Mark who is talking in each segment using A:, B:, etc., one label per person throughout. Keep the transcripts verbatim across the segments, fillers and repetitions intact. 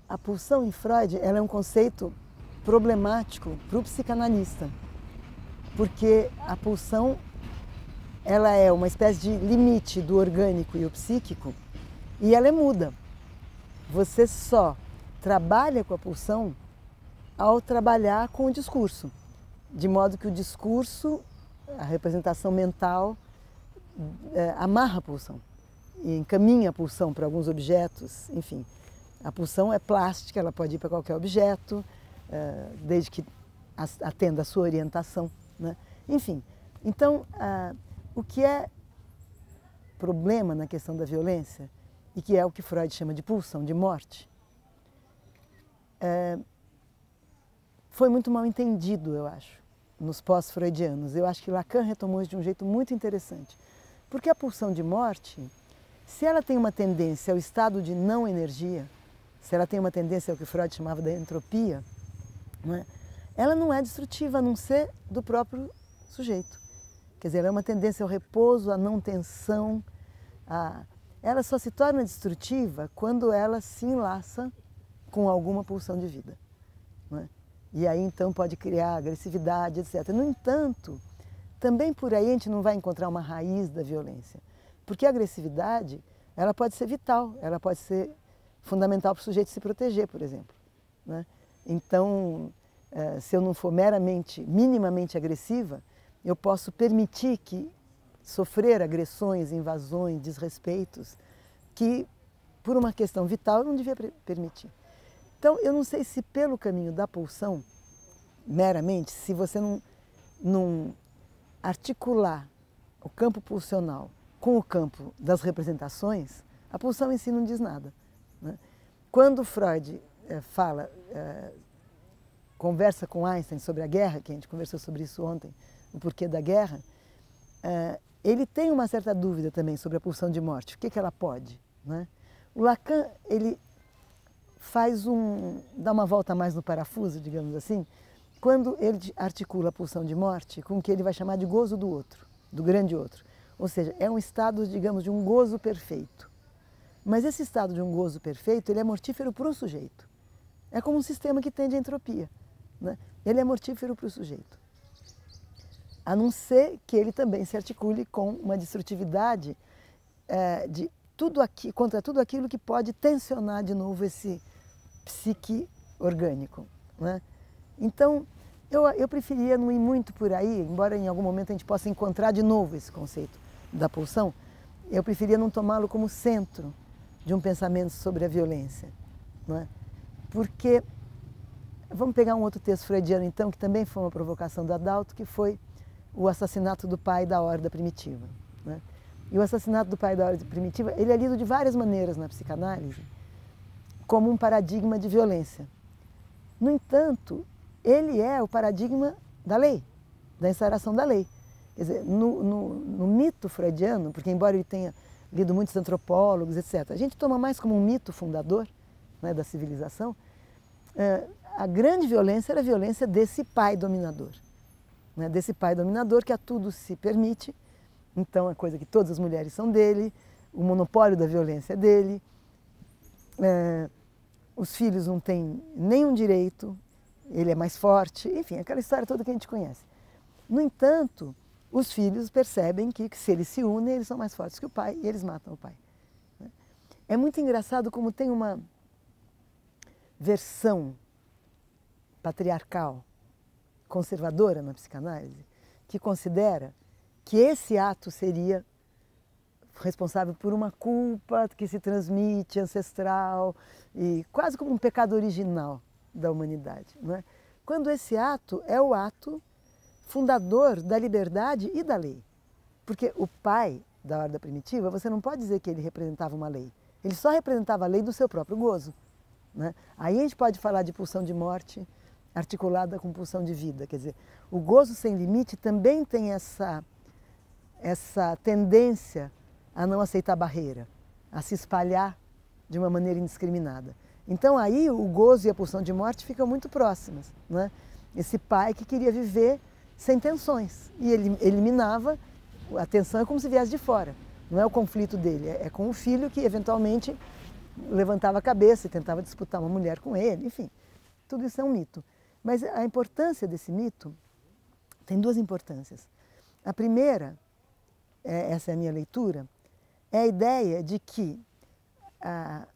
A: A pulsão em Freud, ela é um conceito problemático para o psicanalista, porque a pulsão ela é uma espécie de limite do orgânico e o psíquico e ela é muda. Você só trabalha com a pulsão ao trabalhar com o discurso, de modo que o discurso, a representação mental, é, amarra a pulsão e encaminha a pulsão para alguns objetos, enfim. A pulsão é plástica, ela pode ir para qualquer objeto, é, desde que atenda a sua orientação, né? Enfim, então, a, o que é problema na questão da violência, e que é o que Freud chama de pulsão de morte, é, foi muito mal entendido, eu acho, nos pós-freudianos. Eu acho que Lacan retomou isso de um jeito muito interessante. Porque a pulsão de morte, se ela tem uma tendência ao estado de não energia, se ela tem uma tendência ao que Freud chamava da entropia, não é? Ela não é destrutiva a não ser do próprio sujeito. Quer dizer, ela é uma tendência ao repouso, à não tensão. A... Ela só se torna destrutiva quando ela se enlaça com alguma pulsão de vida, não é? E aí então pode criar agressividade, etcétera. No entanto, também por aí a gente não vai encontrar uma raiz da violência, porque a agressividade ela pode ser vital, ela pode ser fundamental para o sujeito se proteger, por exemplo, né? Então, se eu não for meramente, minimamente agressiva, eu posso permitir que sofrer agressões, invasões, desrespeitos, que por uma questão vital eu não devia permitir. Então, eu não sei se pelo caminho da pulsão, meramente, se você não, não articular o campo pulsional com o campo das representações, a pulsão em si não diz nada, né? Quando Freud é, fala, é, conversa com Einstein sobre a guerra, que a gente conversou sobre isso ontem, o porquê da guerra, é, ele tem uma certa dúvida também sobre a pulsão de morte, o que, que ela pode, né? O Lacan, ele faz um, dá uma volta mais no parafuso, digamos assim, quando ele articula a pulsão de morte com o que ele vai chamar de gozo do outro, do grande outro. Ou seja, é um estado, digamos, de um gozo perfeito. Mas esse estado de um gozo perfeito, ele é mortífero para o sujeito. É como um sistema que tende à entropia, né? Ele é mortífero para o sujeito. A não ser que ele também se articule com uma destrutividade é, de tudo aqui, contra tudo aquilo que pode tensionar de novo esse psique orgânico, né? Então, eu, eu preferia não ir muito por aí, embora em algum momento a gente possa encontrar de novo esse conceito da pulsão, eu preferia não tomá-lo como centro de um pensamento sobre a violência, não é? Porque, vamos pegar um outro texto freudiano então, que também foi uma provocação do Adalto, que foi o assassinato do pai da horda primitiva, né? E o assassinato do pai da horda primitiva, ele é lido de várias maneiras na psicanálise, como um paradigma de violência. No entanto, ele é o paradigma da lei, da instauração da lei. Quer dizer, no, no, no mito freudiano, porque embora ele tenha lido muitos antropólogos, etcétera, a gente toma mais como um mito fundador, né, da civilização, é, a grande violência era a violência desse pai dominador, né, desse pai dominador que a tudo se permite. Então, é coisa que todas as mulheres são dele, o monopólio da violência é dele, é, os filhos não têm nenhum direito, ele é mais forte, enfim, aquela história toda que a gente conhece. No entanto, os filhos percebem que, que se eles se unem, eles são mais fortes que o pai e eles matam o pai. É muito engraçado como tem uma versão patriarcal, conservadora na psicanálise, que considera que esse ato seria responsável por uma culpa que se transmite, ancestral, e quase como um pecado original da humanidade, não é? Quando esse ato é o ato fundador da liberdade e da lei. Porque o pai da horda primitiva, você não pode dizer que ele representava uma lei, ele só representava a lei do seu próprio gozo, né? Aí a gente pode falar de pulsão de morte articulada com pulsão de vida, quer dizer, o gozo sem limite também tem essa, essa tendência a não aceitar barreira, a se espalhar de uma maneira indiscriminada. Então aí o gozo e a pulsão de morte ficam muito próximas, né? Esse pai que queria viver sem tensões e ele eliminava, a tensão é como se viesse de fora, não é o conflito dele, é com o filho que eventualmente levantava a cabeça e tentava disputar uma mulher com ele, enfim, tudo isso é um mito. Mas a importância desse mito tem duas importâncias. A primeira, é, essa é a minha leitura, é a ideia de que a,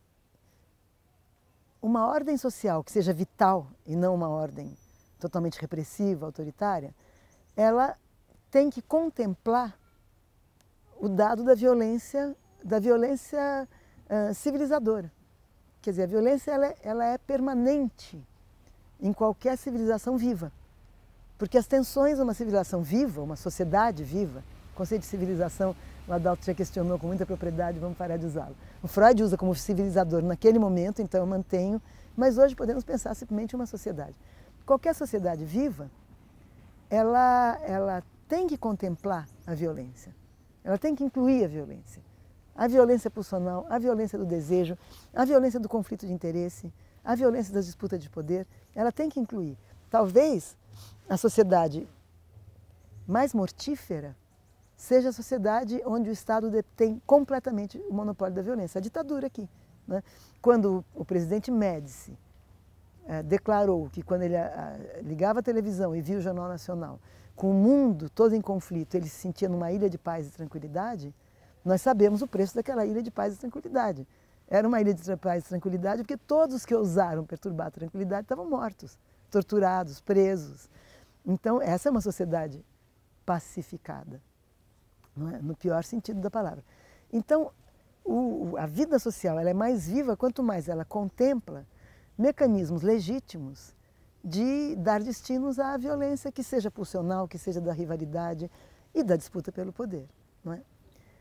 A: uma ordem social que seja vital e não uma ordem totalmente repressiva, autoritária, ela tem que contemplar o dado da violência, da violência uh, civilizadora. Quer dizer, a violência ela é, ela é permanente em qualquer civilização viva. Porque as tensões de uma civilização viva, uma sociedade viva, o conceito de civilização, o Adalto já questionou com muita propriedade, vamos parar de usá-lo. O Freud usa como civilizador naquele momento, então eu mantenho, mas hoje podemos pensar simplesmente uma sociedade. Qualquer sociedade viva, ela, ela tem que contemplar a violência, ela tem que incluir a violência. A violência pulsional, a violência do desejo, a violência do conflito de interesse, a violência das disputas de poder, ela tem que incluir. Talvez a sociedade mais mortífera seja a sociedade onde o Estado detém completamente o monopólio da violência, a ditadura aqui. Né? Quando o presidente Médici eh, declarou que quando ele a, a, ligava a televisão e via o Jornal Nacional, com o mundo todo em conflito, ele se sentia numa ilha de paz e tranquilidade, nós sabemos o preço daquela ilha de paz e tranquilidade. Era uma ilha de paz e tranquilidade porque todos os que ousaram perturbar a tranquilidade estavam mortos, torturados, presos. Então, essa é uma sociedade pacificada, não é? No pior sentido da palavra. Então, o, a vida social ela é mais viva quanto mais ela contempla mecanismos legítimos de dar destinos à violência, que seja pulsional, que seja da rivalidade e da disputa pelo poder. Não é?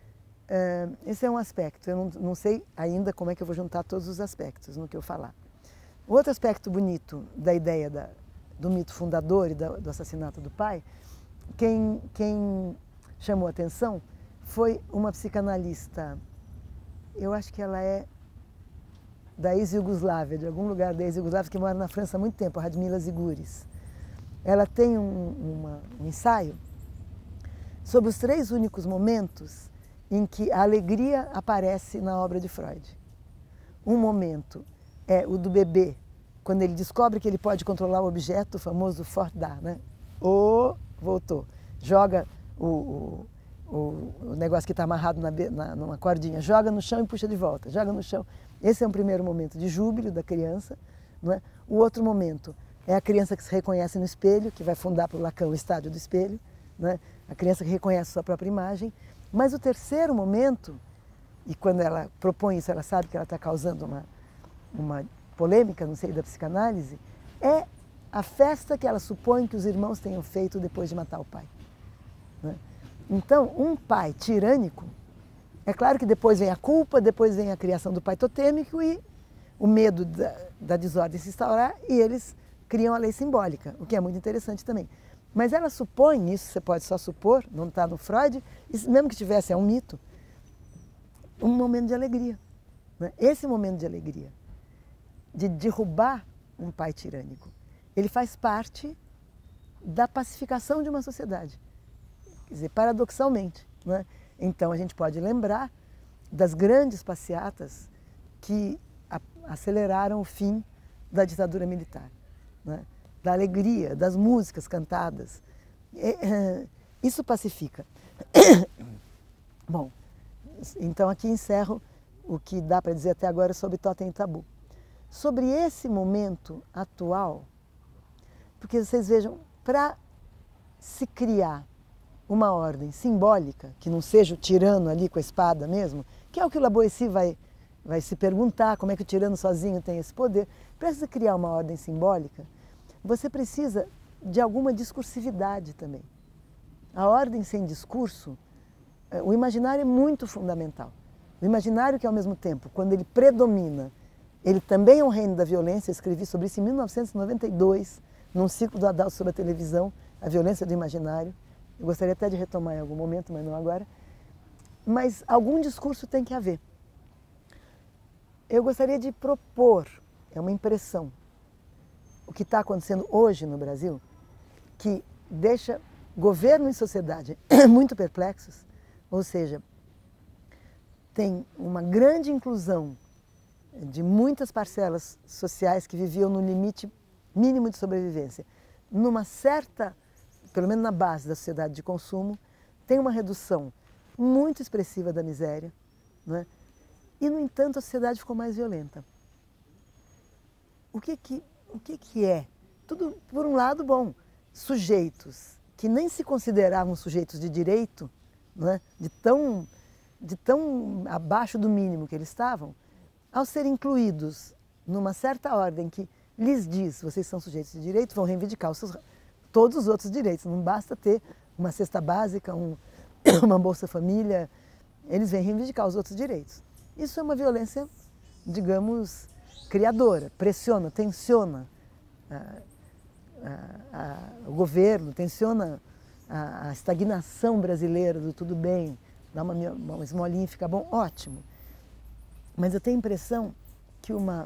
A: Esse é um aspecto. Eu não, não sei ainda como é que eu vou juntar todos os aspectos no que eu falar. Outro aspecto bonito da ideia da, do mito fundador e da, do assassinato do pai, quem, quem chamou a atenção foi uma psicanalista, eu acho que ela é da ex-Iugoslávia, de algum lugar da ex-Iugoslávia, que mora na França há muito tempo, a Radmila Ziguris. Ela tem um, uma, um ensaio sobre os três únicos momentos em que a alegria aparece na obra de Freud. Um momento é o do bebê, quando ele descobre que ele pode controlar o objeto, o famoso Fort-da, né? Oh, voltou. Joga o, o, o, o negócio que está amarrado na, na, numa cordinha, joga no chão e puxa de volta, joga no chão. Esse é um primeiro momento de júbilo da criança. Não é? O outro momento é a criança que se reconhece no espelho, que vai fundar para o Lacan o estádio do espelho, não é? A criança que reconhece sua própria imagem. Mas o terceiro momento, e quando ela propõe isso, ela sabe que ela está causando uma, uma polêmica no seio da psicanálise, é a festa que ela supõe que os irmãos tenham feito depois de matar o pai. Né? Então, um pai tirânico, é claro que depois vem a culpa, depois vem a criação do pai totêmico e o medo da, da desordem se instaurar e eles criam a lei simbólica, o que é muito interessante também. Mas ela supõe, isso você pode só supor, não está no Freud, isso, mesmo que tivesse, é um mito, um momento de alegria. Né? Esse momento de alegria, de derrubar um pai tirânico, ele faz parte da pacificação de uma sociedade. Quer dizer, paradoxalmente. Né? Então a gente pode lembrar das grandes passeatas que a, aceleraram o fim da ditadura militar. Né? Da alegria, das músicas cantadas. Isso pacifica. Bom, então aqui encerro o que dá para dizer até agora sobre Totem e Tabu. Sobre esse momento atual, porque vocês vejam, para se criar uma ordem simbólica, que não seja o tirano ali com a espada mesmo, que é o que o La Boétie vai, vai se perguntar, como é que o tirano sozinho tem esse poder, para se criar uma ordem simbólica, você precisa de alguma discursividade também. A ordem sem discurso, o imaginário é muito fundamental. O imaginário que, ao mesmo tempo, quando ele predomina, ele também é um reino da violência. Eu escrevi sobre isso em mil novecentos e noventa e dois, num ciclo do Adalto sobre a televisão, a violência do imaginário. Eu gostaria até de retomar em algum momento, mas não agora. Mas algum discurso tem que haver. Eu gostaria de propor, é uma impressão, o que está acontecendo hoje no Brasil, que deixa governo e sociedade muito perplexos, ou seja, tem uma grande inclusão de muitas parcelas sociais que viviam no limite mínimo de sobrevivência, numa certa, pelo menos na base da sociedade de consumo, tem uma redução muito expressiva da miséria, né? E, no entanto, a sociedade ficou mais violenta. O que que, o que que é? Tudo, por um lado, bom, sujeitos que nem se consideravam sujeitos de direito, né? de, tão, de tão abaixo do mínimo que eles estavam, ao serem incluídos numa certa ordem que lhes diz, vocês são sujeitos de direito, vão reivindicar os seus, todos os outros direitos. Não basta ter uma cesta básica, um, uma Bolsa Família, eles vêm reivindicar os outros direitos. Isso é uma violência, digamos, criadora, pressiona, tensiona a, a, a, o governo, tensiona a, a estagnação brasileira do tudo bem, dá uma, uma esmolinha e fica bom, ótimo. Mas eu tenho a impressão que uma,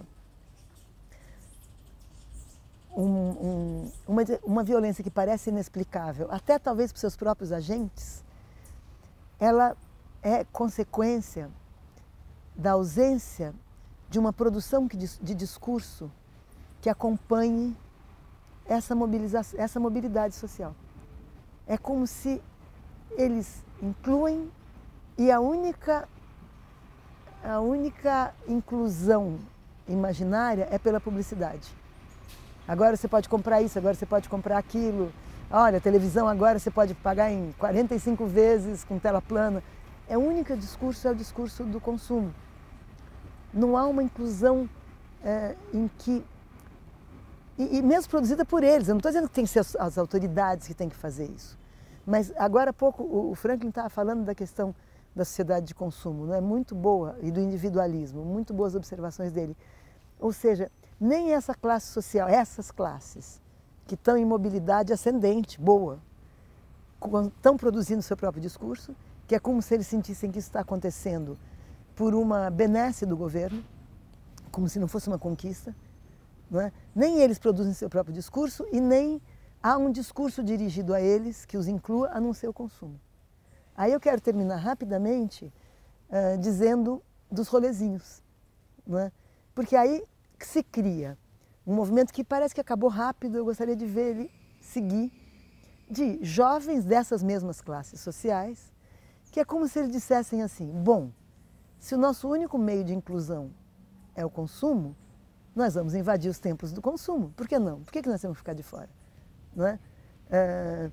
A: um, um, uma, uma violência que parece inexplicável, até talvez para os seus próprios agentes, ela é consequência da ausência de uma produção de discurso que acompanhe essa, mobilização, essa mobilidade social. É como se eles incluem e a única, a única inclusão imaginária é pela publicidade. Agora você pode comprar isso, agora você pode comprar aquilo. Olha, a televisão agora você pode pagar em quarenta e cinco vezes com tela plana. É o único discurso, é o discurso do consumo. Não há uma inclusão é, em que... E, e mesmo produzida por eles, eu não estou dizendo que tem que ser as, as autoridades que têm que fazer isso. Mas agora há pouco o, o Franklin estava falando da questão da sociedade de consumo, não é muito boa, e do individualismo, muito boas observações dele. Ou seja, nem essa classe social, essas classes que estão em mobilidade ascendente, boa, estão produzindo seu próprio discurso, que é como se eles sentissem que isso está acontecendo por uma benesse do governo, como se não fosse uma conquista. Não é? Nem eles produzem seu próprio discurso e nem há um discurso dirigido a eles que os inclua a não ser o consumo. Aí eu quero terminar rapidamente uh, dizendo dos rolezinhos, não é? Porque aí que se cria um movimento que parece que acabou rápido, eu gostaria de ver ele seguir, de jovens dessas mesmas classes sociais, que é como se eles dissessem assim, bom, se o nosso único meio de inclusão é o consumo, nós vamos invadir os tempos do consumo. Por que não? Por que, que nós temos que ficar de fora? Não é? É...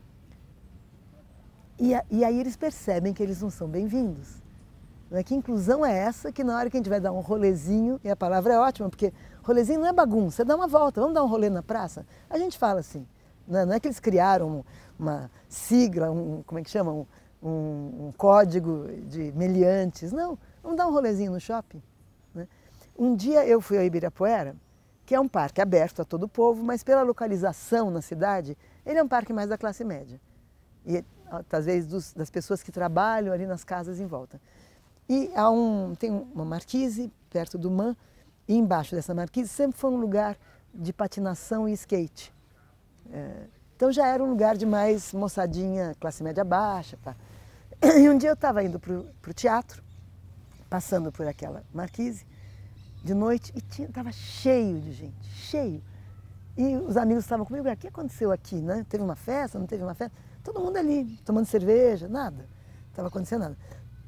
A: E, a, e aí eles percebem que eles não são bem-vindos. Não é? Que inclusão é essa que na hora que a gente vai dar um rolezinho, e a palavra é ótima, porque rolezinho não é bagunça, é dar uma volta, vamos dar um rolê na praça? A gente fala assim, não é, não é que eles criaram uma sigla, um, como é que chama? Um, um, um código de meliantes, não, vamos dar um rolezinho no shopping. Né? Um dia eu fui ao Ibirapuera, que é um parque aberto a todo o povo, mas pela localização na cidade, ele é um parque mais da classe média. E às vezes dos, das pessoas que trabalham ali nas casas em volta. E há um, tem uma marquise perto do M A M, e embaixo dessa marquise sempre foi um lugar de patinação e skate. É, então já era um lugar de mais moçadinha, classe média baixa. Tá? E um dia eu estava indo para o teatro, passando por aquela marquise, de noite, e estava cheio de gente, cheio. E os amigos estavam comigo, o que aconteceu aqui? Né? Teve uma festa, não teve uma festa? Todo mundo ali, tomando cerveja, nada. Não estava acontecendo nada.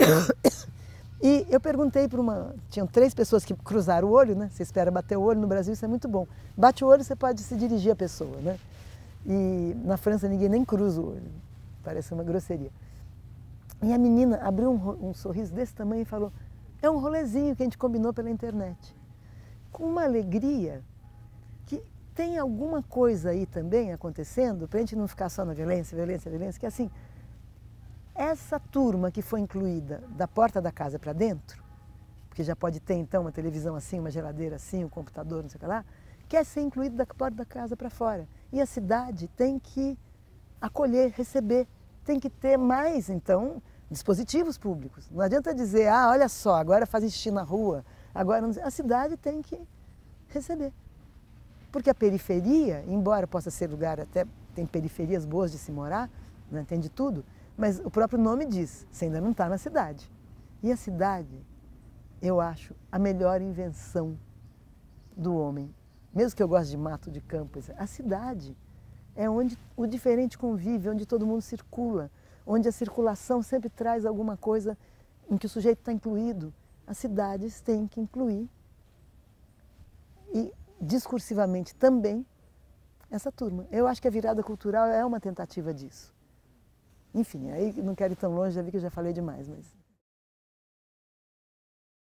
A: E eu perguntei para uma... Tinham três pessoas que cruzaram o olho, né? Você espera bater o olho, no Brasil isso é muito bom. Bate o olho, você pode se dirigir à pessoa, né? E na França ninguém nem cruza o olho. Parece uma grosseria. E a menina abriu um, um sorriso desse tamanho e falou, é um rolezinho que a gente combinou pela internet. Com uma alegria que tem alguma coisa aí também acontecendo, para a gente não ficar só na violência, violência, violência, que assim, essa turma que foi incluída da porta da casa para dentro, porque já pode ter então uma televisão assim, uma geladeira assim, um computador, não sei o que lá, quer ser incluído da porta da casa para fora. E a cidade tem que acolher, receber, tem que ter mais, então, dispositivos públicos. Não adianta dizer, ah, olha só, agora fazem xixi na rua, agora não... A cidade tem que receber. Porque a periferia, embora possa ser lugar, até tem periferias boas de se morar, né, tem de tudo, mas o próprio nome diz, você ainda não está na cidade. E a cidade eu acho, a melhor invenção do homem. Mesmo que eu goste de mato, de campo, a cidade é onde o diferente convive, onde todo mundo circula, onde a circulação sempre traz alguma coisa em que o sujeito está incluído. As cidades têm que incluir, e discursivamente também, essa turma. Eu acho que a virada cultural é uma tentativa disso. Enfim, aí não quero ir tão longe, já vi que eu já falei demais, mas...